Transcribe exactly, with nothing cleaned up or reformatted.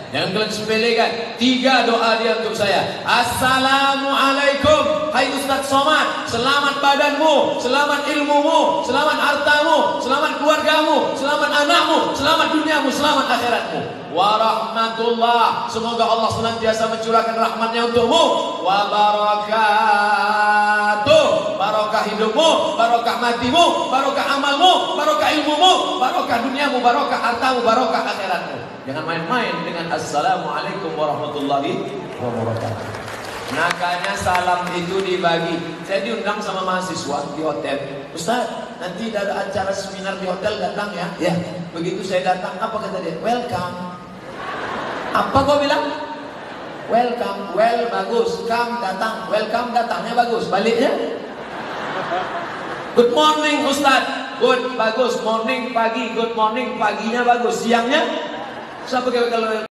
Jangan kalian sepelekan. Tiga doa dia untuk saya. Assalamualaikum. Hai Ustaz Somad, selamat badanmu, selamat ilmumu, selamat hartamu, selamat keluargamu, selamat anakmu, selamat duniamu, selamat akhiratmu. Warahmatullah. Semoga Allah senantiasa mencurahkan rahmatnya untukmu. Wabarakatuh. Barokah hidupmu, barokah matimu, barokah amalmu, barokah ilmumu, barokah duniamu, barokah hartamu, barokah akhiratmu. Jangan main-main dengan assalamualaikum warahmatullahi wabarakatuh. Makanya salam itu dibagi. Saya diundang sama mahasiswa di hotel. Ustaz, nanti ada acara seminar di hotel, datang ya. Ya. Begitu saya datang, apa kata dia? Welcome. Apa kau bilang? Welcome. Well bagus. Come datang. Welcome datangnya bagus. Baliknya? Good morning Ustaz. Good bagus. Morning pagi. Good morning paginya bagus. Siangnya? Siapa kalau